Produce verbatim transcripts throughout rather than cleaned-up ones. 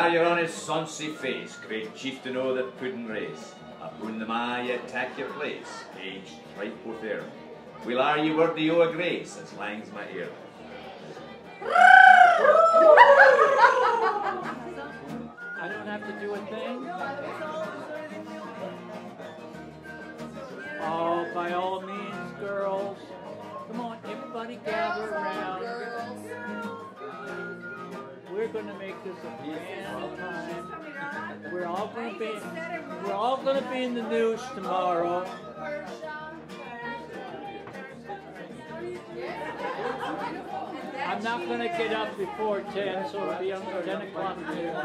are your honest sonsy face, great chieftain o' the puddin' race. Upon the ma ye tak your place, aged right both there. Will are ye worthy o' a grace, as lang's my ear. I don't have to do a thing? Oh, by all means, girls. Come on, everybody gather around. We're gonna make this a grand time. We're all gonna be we're all gonna be in the news tomorrow. I'm not gonna get up before ten, so it'll be on the ten o'clock news.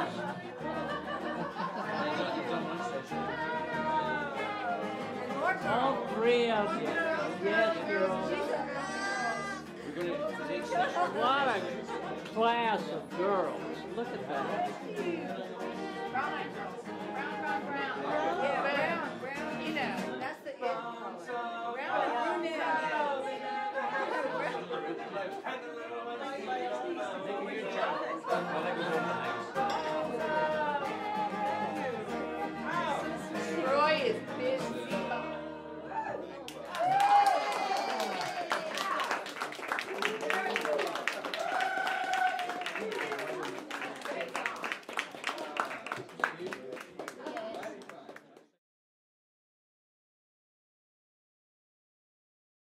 All three of you. Yes, girls. What a class of girls. Look at that.